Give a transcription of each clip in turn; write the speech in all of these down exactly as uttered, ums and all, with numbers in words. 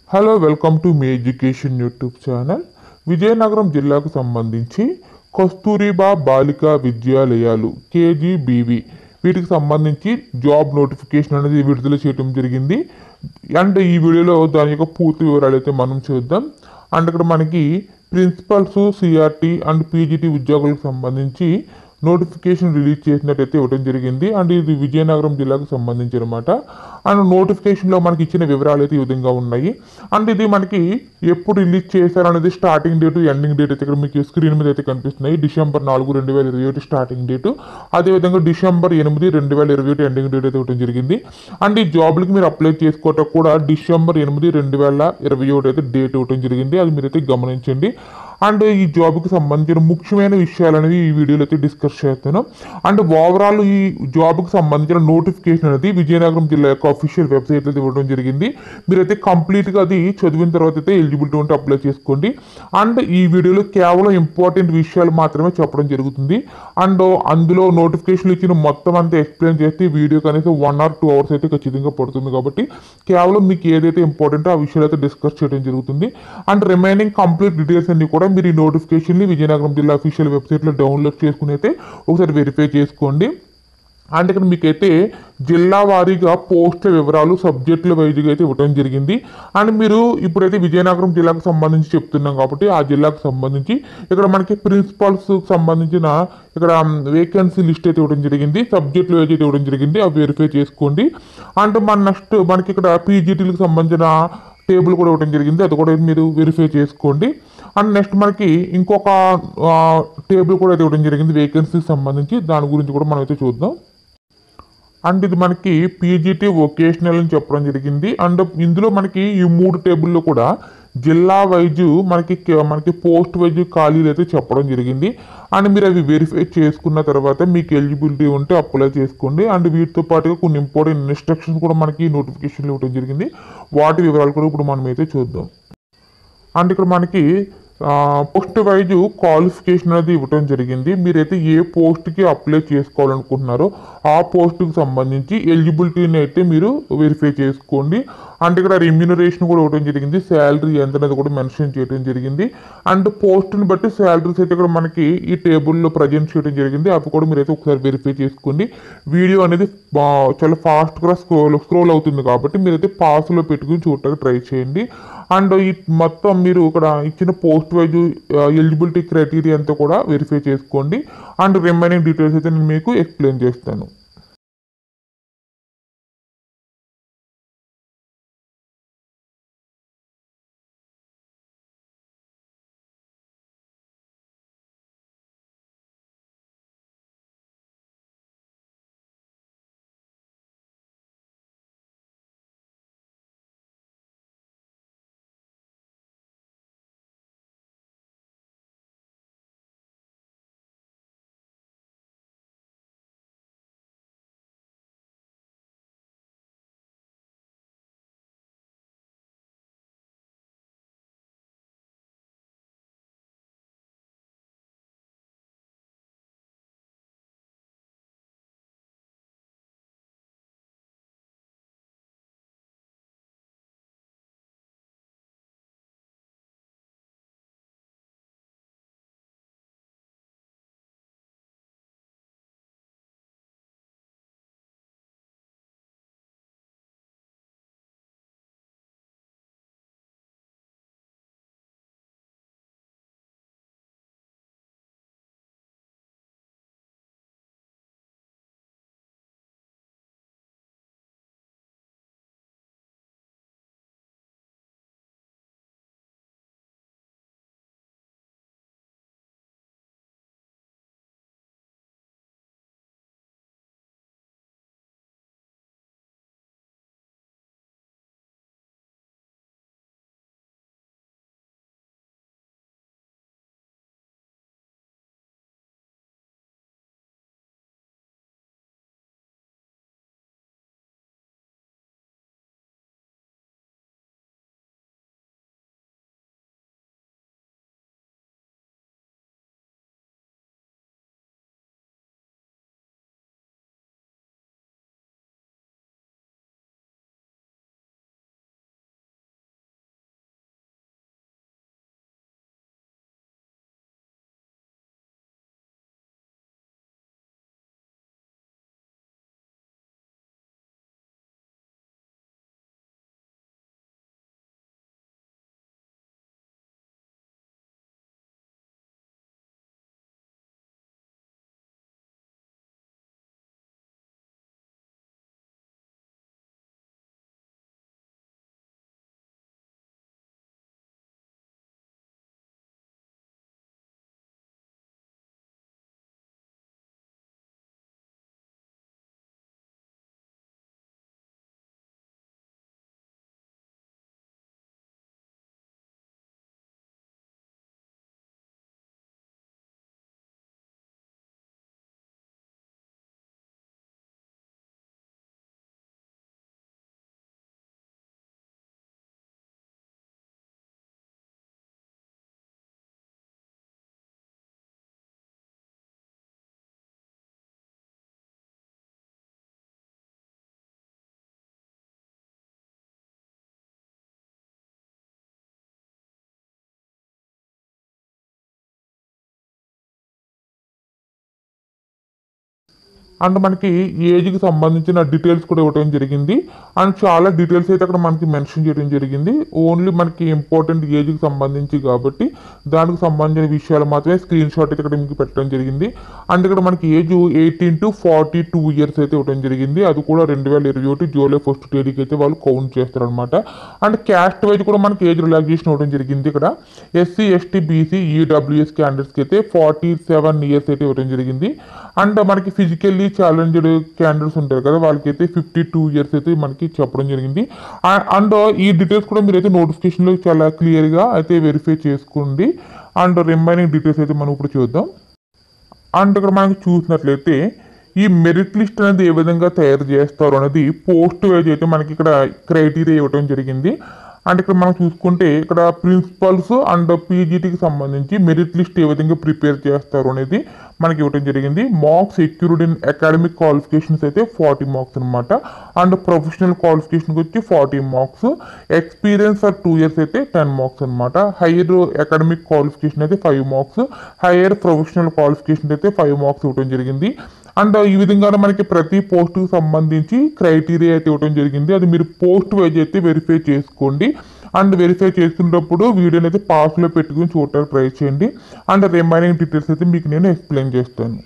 Hello welcome to మీ education YouTube channel. Vizianagaram జిల్లాకు సంబంధించి కస్తూరిబా బాలికా విద్యాలయాలు కేజీబీవి వీటికి సంబంధించి జాబ్ నోటిఫికేషన్ అనేది విడుదల చేయడం జరిగింది. అండ్ ఈ వీడియోలో దాని యొక్క పూర్తి వివరాలు అయితే మనం చూద్దాం. అండ్ ఇక్కడ మనకి ప్రిన్సిపల్స్, సిఆర్టీ అండ్ పీజీటీ ఉద్యోగులకు సంబంధించి నోటిఫికేషన్ రిలీజ్ చేసినట్టయితే ఇవ్వడం జరిగింది. అండ్ ఇది విజయనగరం జిల్లాకు సంబంధించి అనమాట. అండ్ నోటిఫికేషన్లో మనకి ఇచ్చిన వివరాలు అయితే ఈ విధంగా ఉన్నాయి. అండ్ ఇది మనకి ఎప్పుడు రిలీజ్ చేశారు అనేది స్టార్టింగ్ డేటు, ఎండింగ్ డేట్ అయితే ఇక్కడ మీకు స్క్రీన్ మీద అయితే కనిపిస్తున్నాయి. డిసెంబర్ నాలుగు రెండు వేల ఇరవై ఒకటి స్టార్టింగ్ డేటు, అదేవిధంగా డిసెంబర్ ఎనిమిది రెండు వేల ఇరవై ఒకటి ఎండింగ్ డేట్ అయితే ఇవ్వడం జరిగింది. అండ్ ఈ జాబ్లకి మీరు అప్లై చేసుకోవటం కూడా డిసెంబర్ ఎనిమిది రెండు వేల ఇరవై ఒకటి అయితే డేట్ ఇవ్వడం జరిగింది. అది మీరైతే గమనించండి. అండ్ ఈ జాబ్కి సంబంధించిన ముఖ్యమైన విషయాలు అనేవి ఈ వీడియోలో అయితే డిస్కస్ చేస్తాను. అండ్ ఓవరాల్ ఈ జాబ్కి సంబంధించిన నోటిఫికేషన్ అనేది విజయనగరం జిల్లా యొక్క అఫీషియల్ వెబ్సైట్లో ఇవ్వడం జరిగింది. మీరైతే కంప్లీట్గా అది చదివిన తర్వాత అయితే ఎలిజిబిలిటీ ఉంటే అప్లై చేసుకోండి. అండ్ ఈ వీడియోలో కేవలం ఇంపార్టెంట్ విషయాలు మాత్రమే చెప్పడం జరుగుతుంది. అండ్ అందులో నోటిఫికేషన్ ఇచ్చిన మొత్తం అంతా ఎక్స్ప్లెయిన్ చేస్తే వీడియో కనీసం వన్ ఆర్ టూ అవర్స్ అయితే ఖచ్చితంగా పడుతుంది. కాబట్టి కేవలం మీకు ఏదైతే ఇంపార్టెంటో ఆ విషయాలు అయితే డిస్కస్ చేయడం జరుగుతుంది. అండ్ రిమైనింగ్ కంప్లీట్ డీటెయిల్స్ అన్ని కూడా మీరు ఈ నోటిఫికేషన్ని విజయనగరం జిల్లా అఫీషియల్ వెబ్సైట్లో డౌన్లోడ్ చేసుకుని అయితే ఒకసారి వెరిఫై చేసుకోండి. అండ్ ఇక్కడ మీకైతే జిల్లా వారీగా పోస్టుల వివరాలు సబ్జెక్టుల వైజ్గా అయితే ఇవ్వడం జరిగింది. అండ్ మీరు ఇప్పుడైతే విజయనగరం జిల్లాకు సంబంధించి చెప్తున్నాం కాబట్టి ఆ జిల్లాకు సంబంధించి ఇక్కడ మనకి ప్రిన్సిపల్స్ సంబంధించిన ఇక్కడ వేకెన్సీ లిస్ట్ అయితే ఇవ్వడం జరిగింది. సబ్జెక్టుల వైజ్ అయితే ఇవ్వడం జరిగింది. అవి వెరిఫై చేసుకోండి. అండ్ మన నెక్స్ట్ మనకి ఇక్కడ పీజీటీలకు సంబంధించిన టేబుల్ కూడా ఇవ్వడం జరిగింది. అది కూడా మీరు వెరిఫై చేసుకోండి. అండ్ నెక్స్ట్ మనకి ఇంకొక టేబుల్ కూడా అయితే ఇవ్వడం జరిగింది వేకెన్సీకి సంబంధించి. దాని గురించి కూడా మనం అయితే చూద్దాం. అండ్ ఇది మనకి పీజీటీ వొకేషనల్ అని చెప్పడం జరిగింది. అండ్ ఇందులో మనకి ఈ మూడు టేబుల్లో కూడా జిల్లా వైజ్ మనకి మనకి పోస్ట్ వైజ్ ఖాళీలు అయితే చెప్పడం జరిగింది. అండ్ మీరు అవి వెరిఫై చేసుకున్న తర్వాత మీకు ఎలిజిబిలిటీ ఉంటే అప్లై చేసుకోండి. అండ్ వీటితో పాటుగా కొన్ని ఇంపార్టెంట్ ఇన్స్ట్రక్షన్స్ కూడా మనకి నోటిఫికేషన్లో ఇవ్వడం జరిగింది. వాటి వివరాలు కూడా ఇప్పుడు మనం అయితే చూద్దాం. అండ్ ఇక్కడ మనకి పోస్ట్ వైజ్ క్వాలిఫికేషన్ అనేది ఇవ్వడం జరిగింది. మీరైతే ఏ పోస్ట్కి అప్లై చేసుకోవాలనుకుంటున్నారో ఆ పోస్ట్కి సంబంధించి ఎలిజిబిలిటీని అయితే మీరు వెరిఫై చేసుకోండి. అండ్ ఇక్కడ రెమ్యూనరేషన్ కూడా ఇవ్వడం జరిగింది. శాలరీ ఎంత అనేది కూడా మెన్షన్ చేయడం జరిగింది. అండ్ పోస్ట్ని బట్టి శాలరీస్ అయితే ఇక్కడ మనకి ఈ టేబుల్లో ప్రజెంట్ చేయడం జరిగింది. అవి కూడా మీరైతే ఒకసారి వెరిఫై చేసుకోండి. వీడియో అనేది చాలా ఫాస్ట్గా స్క్రోల్ స్క్రోల్ అవుతుంది కాబట్టి మీరైతే పాస్లో పెట్టుకుని చూడటానికి ట్రై చేయండి. అండ్ ఈ మొత్తం మీరు ఇక్కడ ఇచ్చిన పోస్ట్ వైజ్ ఎలిజిబిలిటీ క్రైటీరియా అంతా కూడా వెరిఫై చేసుకోండి. అండ్ రిమైనింగ్ డీటెయిల్స్ అయితే నేను మీకు ఎక్స్ప్లెయిన్ చేస్తాను. అండ్ మనకి ఏజ్కి సంబంధించిన డీటెయిల్స్ కూడా ఇవ్వడం జరిగింది. అండ్ చాలా డీటెయిల్స్ అయితే అక్కడ మనకి మెన్షన్ చేయడం జరిగింది. ఓన్లీ మనకి ఇంపార్టెంట్ ఏజ్కి సంబంధించి కాబట్టి దానికి సంబంధించిన విషయాలు మాత్రమే స్క్రీన్ షాట్ అయితే ఇక్కడ మీకు పెట్టడం జరిగింది. అండ్ ఇక్కడ మనకి age eighteen to forty two years అయితే ఇవ్వడం జరిగింది. అది కూడా రెండు వేల ఇరవై ఒకటి జూలై ఫస్ట్ తేదీకి అయితే వాళ్ళు కౌంట్ చేస్తారనమాట. అండ్ క్యాస్ట్ వైజ్ కూడా మనకి ఏజ్ రిలాక్సేషన్ ఇవ్వడం జరిగింది. ఇక్కడ ఎస్సీ ఎస్టీ బీసీ ఈడబ్ల్యూఎస్ క్యాండిడేట్స్కి అయితే ఫార్టీ సెవెన్ ఇయర్స్ అయితే ఇవ్వడం జరిగింది. అండ్ మనకి ఫిజికల్లీ ఛాలెంజ్డ్ క్యాండిడేట్స్ ఉంటారు కదా, వాళ్ళకైతే ఫిఫ్టీ టూ ఇయర్స్ అయితే మనకి చెప్పడం జరిగింది. అండ్ ఈ డీటెయిల్స్ కూడా మీరైతే నోటిఫికేషన్లో చాలా క్లియర్గా అయితే వెరిఫై చేసుకోండి. అండ్ రిమైనింగ్ డీటెయిల్స్ అయితే మనం ఇప్పుడు చూద్దాం. అండ్ ఇక్కడ మనకి చూసినట్లయితే ఈ మెరిట్ లిస్ట్ అనేది ఏ విధంగా తయారు చేస్తారు అనేది పోస్ట్ వైజ్ అయితే మనకి ఇక్కడ క్రైటీరియా ఇవ్వడం జరిగింది. అండ్ ఇక్కడ మనం చూసుకుంటే ఇక్కడ ప్రిన్సిపల్స్ అండ్ పీజీటీకి సంబంధించి మెరిట్ లిస్ట్ ఏ విధంగా ప్రిపేర్ చేస్తారు అనేది మనకి ఇవ్వడం జరిగింది. Marks secured in academic qualifications అయితే ఫార్టీ మార్క్స్ అనమాట. అండ్ ప్రొఫెషనల్ క్వాలిఫికేషన్కి వచ్చి forty marks, experience for two years అయితే టెన్ మార్క్స్ అనమాట. హైయర్ అకాడమిక్ క్వాలిఫికేషన్ అయితే five marks, higher professional qualification అయితే ఫైవ్ మార్క్స్ ఇవ్వడం జరిగింది. అండ్ ఈ విధంగానే మనకి ప్రతి పోస్టుకు సంబంధించి క్రైటీరియా అయితే ఇవ్వడం జరిగింది. అది మీరు పోస్ట్ వైజ్ అయితే వెరిఫై చేసుకోండి. అండ్ వెరిఫై చేసుకున్నప్పుడు వీడియోని అయితే పాస్లో పెట్టుకుని చూడటానికి ట్రై చేయండి. అండ్ రిమైనింగ్ డీటెయిల్స్ అయితే మీకు నేను ఎక్స్ప్లెయిన్ చేస్తాను.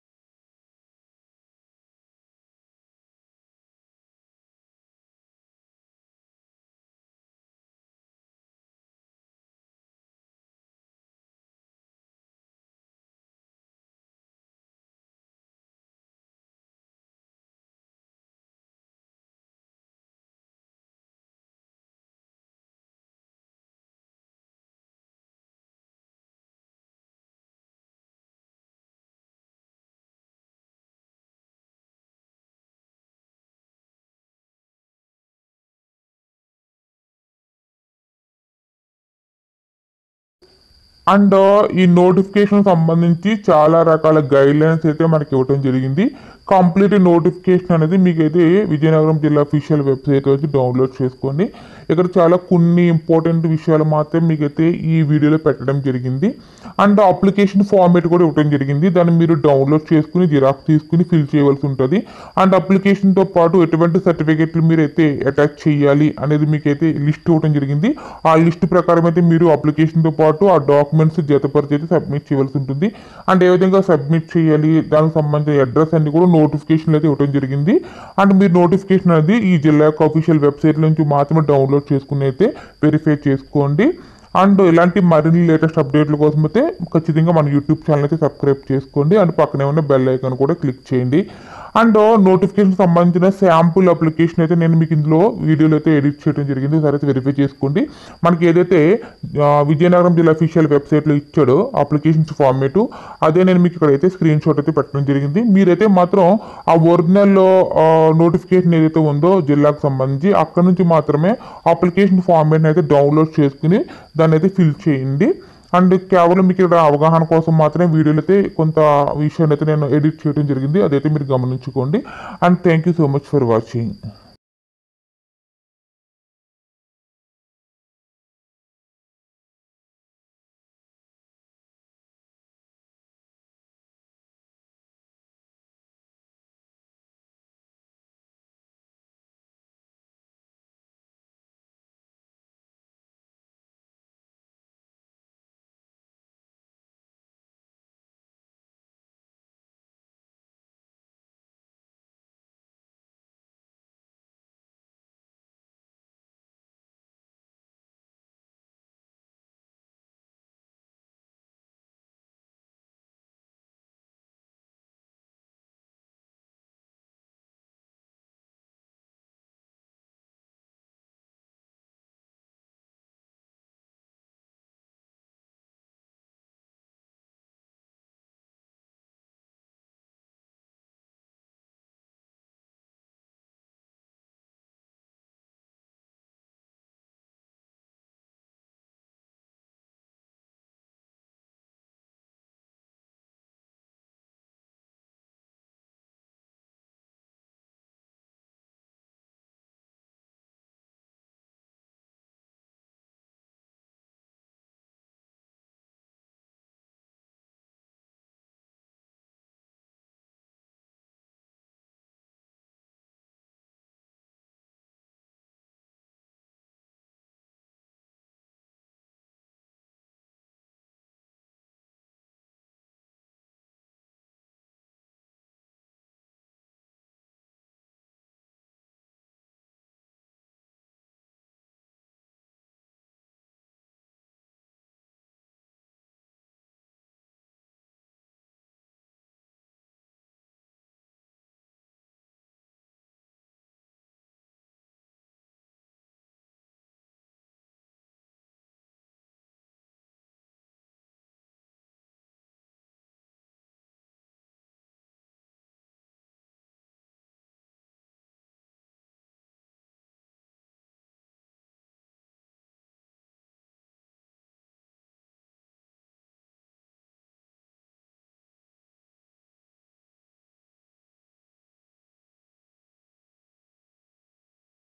అండ్ ఈ నోటిఫికేషన్ సంబంధించి చాలా రకాల గైడ్ లైన్స్ అయితే మనకి ఇవ్వడం జరిగింది. కంప్లీట్ నోటిఫికేషన్ అనేది మీకైతే విజయనగరం జిల్లా అఫీషియల్ వెబ్సైట్ వచ్చి డౌన్లోడ్ చేసుకోండి. ఇక్కడ చాలా కొన్ని ఇంపార్టెంట్ విషయాలు మాత్రం మీకైతే ఈ వీడియోలో పెట్టడం జరిగింది. అండ్ అప్లికేషన్ ఫార్మేట్ కూడా ఇవ్వడం జరిగింది. దాన్ని మీరు డౌన్లోడ్ చేసుకుని జిరాక్స్ తీసుకుని ఫిల్ చేయవలసి ఉంటుంది. అండ్ అప్లికేషన్తో పాటు ఎటువంటి సర్టిఫికేట్లు మీరు అయితే అటాచ్ చేయాలి అనేది మీకైతే లిస్ట్ ఇవ్వడం జరిగింది. ఆ లిస్ట్ ప్రకారం అయితే మీరు అప్లికేషన్తో పాటు ఆ డాక్యుమెంట్స్ జతపరిచి అయితే సబ్మిట్ చేయవలసి ఉంటుంది. అండ్ ఏ విధంగా సబ్మిట్ చేయాలి, దానికి సంబంధించిన అడ్రస్ అన్ని కూడా నోటిఫికేషన్ అయితే ఇవ్వడం జరిగింది. అండ్ మీరు నోటిఫికేషన్ అనేది ఈ జిల్లా యొక్క అఫీషియల్ వెబ్సైట్ నుంచి మాత్రమే డౌన్లోడ్ చేసుకుని అయితే వెరిఫై చేసుకోండి. అండ్ ఇలాంటి మరిన్ని లేటెస్ట్ అప్డేట్ల కోసం అయితే ఖచ్చితంగా మన యూట్యూబ్ ఛానల్ అయితే సబ్స్క్రైబ్ చేసుకోండి. అండ్ పక్కనే ఉన్న బెల్ ఐకాన్ కూడా క్లిక్ చేయండి. అండ్ నోటిఫికేషన్ సంబంధించిన శాంపుల్ అప్లికేషన్ అయితే నేను మీకు ఇందులో వీడియోలో అయితే ఎడిట్ చేయడం జరిగింది. ఒకసారి అయితే వెరిఫై చేసుకోండి. మనకి ఏదైతే విజయనగరం జిల్లా అఫీషియల్ వెబ్సైట్లో ఇచ్చాడో అప్లికేషన్స్ ఫార్మేటు అదే నేను మీకు ఇక్కడైతే స్క్రీన్ షాట్ అయితే పెట్టడం జరిగింది. మీరైతే మాత్రం ఆ ఒరిజినల్ నోటిఫికేషన్ ఏదైతే ఉందో జిల్లాకు సంబంధించి అక్కడ నుంచి మాత్రమే అప్లికేషన్ ఫార్మేట్ని అయితే డౌన్లోడ్ చేసుకుని దాన్ని అయితే ఫిల్ చేయండి. అండ్ కేవలం మీకు ఇక్కడ అవగాహన కోసం మాత్రమే వీడియోలో అయితే కొంత విషయాన్ని అయితే నేను ఎడిట్ చేయడం జరిగింది. అదైతే మీరు గమనించుకోండి. And thank you so much for watching.